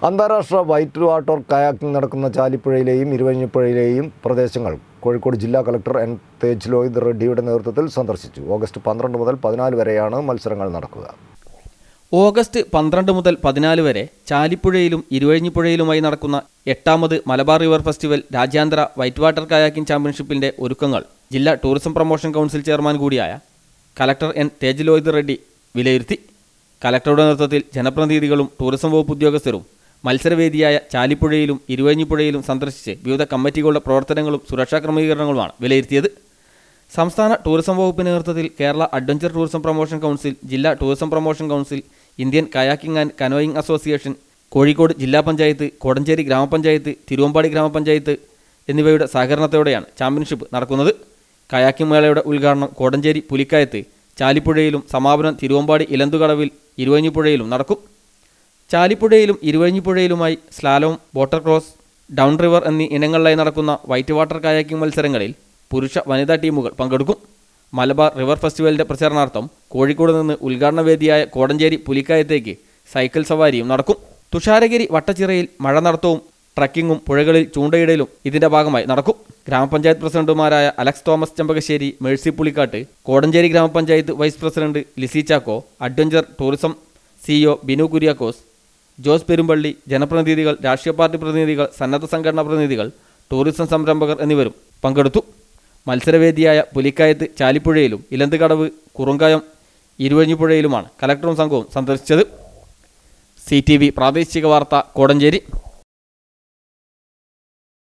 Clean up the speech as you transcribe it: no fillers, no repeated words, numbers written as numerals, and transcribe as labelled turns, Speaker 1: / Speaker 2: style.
Speaker 1: അന്താരാഷ്ട്ര white water kayaking നടക്കുന്ന ചാലിപ്പുഴയിലെയും ഇരുവഴിഞ്ഞിപ്പുഴയിലെയും പ്രദേശങ്ങൾ കോഴിക്കോട് ജില്ലാ കളക്ടർ എൻ തേജ് ലോഹിത് റെഡ്ഡിയുടെ നേതൃത്വത്തിൽ സന്ദർശിച്ചു. ഓഗസ്റ്റ് 12 മുതൽ 14 വരെയാണ് മത്സരങ്ങൾ നടക്കുക.
Speaker 2: ഓഗസ്റ്റ് 12 മുതൽ 14 വരെ ചാലിപ്പുഴയിലും ഇരുവഴിഞ്ഞിപ്പുഴയിലുമായി നടക്കുന്ന 8ാമത് മലബാർ റിവർ ഫെസ്റ്റിവൽ രാജ്യാന്തര വൈറ്റ് വാട്ടർ കയാക്കിംഗ് ചാമ്പ്യൻഷിപ്പിന്റെ ഒരുക്കങ്ങൾ ജില്ലാ ടൂറിസം പ്രൊമോഷൻ കൗൺസിൽ ചെയർമാൻ കൂടിയായ കളക്ടർ എൻ തേജ് ലോഹിത് റെഡ്ഡി വിലയിരുത്തി. കളക്ടറുടെ നേതൃത്വത്തിൽ ജനപ്രതിനിധികളും ടൂറിസം വകുപ്പ് ഉദ്യോഗസ്ഥരും മത്സരവേദിയായ ചാലിപ്പുഴയിലും ഇരുവഴിഞ്ഞിപ്പുഴയിലും സന്ദർശിച്ച് വിവിധ കമ്മിറ്റികളുടെ പ്രവർത്തനങ്ങളും സുരക്ഷാ ക്രമീകരണങ്ങളുമാണ് വിലയിരുത്തിയത്. സംസ്ഥാന ടൂറിസം വകുപ്പിന്റെ നേതൃത്വത്തിൽ Kerala adventure tourism promotion council, ജില്ലാ tourism promotion council, Indian kayaking and canoeing association, Kozhikode ജില്ലാ പഞ്ചായത്ത്, കോടഞ്ചേരി ഗ്രാമപഞ്ചായത്ത്, തിരുവമ്പാടി ഗ്രാമപഞ്ചായത്ത് എന്നിവയുടെ സഹകരണത്തോടെയാണ് ചാമ്പ്യൻഷിപ്പ് നടക്കുന്നത്. കയാക്കിംഗ് മേളയുടെ ഉദ്ഘാടനം കോടഞ്ചേരി പുലിക്കായത്ത്, ചാലിപ്പുഴയിലും സമാപനം തിരുവമ്പാടി ഇലന്തുകടവിൽ ഇരുവഴിഞ്ഞിപ്പുഴയിലും നടക്കും. ചാലിപ്പുഴയിലും ഇരുവഴിഞ്ഞിപ്പുഴയിലുമായി slalom, water cross, down river എന്നീ ഇനങ്ങളിലായി നടക്കുന്ന വൈറ്റ് വാട്ടർ കയാക്കിംഗ് മത്സരങ്ങളിൽ പുരുഷ വനിതാ ടീമുകൾ പങ്കെടുക്കും. മലബാർ റിവർ ഫെസ്റ്റിവലിന്റെ പ്രചരണാർത്ഥം കോഴിക്കോട് നിന്ന് ഉദ്ഘാടന വേദിയായ കോടഞ്ചേരി പുലിക്കായത്തേക്ക് സൈക്കിൾ സവാരിയും നടക്കും. തുഷാരഗിരി വട്ടച്ചിറയിൽ മഴ നടത്തവും ട്രക്കിങ്ങും പുഴകളിൽ ചൂണ്ടയിടലും ഇതിന്റെ ഭാഗമായി നടക്കും. ഗ്രാമപഞ്ചായത്ത് പ്രസിഡന്റുമാരായ Alex Thomas Chembakassery, Mercy Pulikkattu, Kodanchery grama panchayat vice president Lissy Chacko, adventure tourism CEO Binu Kuriakose, Jose Perumpally, ജനപ്രതിനിധികൾ, രാഷ്ട്രീയ പാർട്ടി പ്രതിനിധികൾ, സന്നദ്ധ സംഘടനാ പ്രതിനിധികൾ, ടൂറിസം സംരംഭകർ എന്നിവരും പങ്കെടുത്തു. മത്സരവേദിയായ പുലിക്കായത്ത്, ചാലിപ്പുഴയിലും ഇലന്തുകടവ്, കുറുങ്കായം, ഇരുവഴിഞ്ഞിപ്പുഴയിലുമാണ് കലക്ടറും സംഘവും സന്ദർശിച്ചത്. CTV പ്രാദേശിക വാർത്ത, കോടഞ്ചേരി.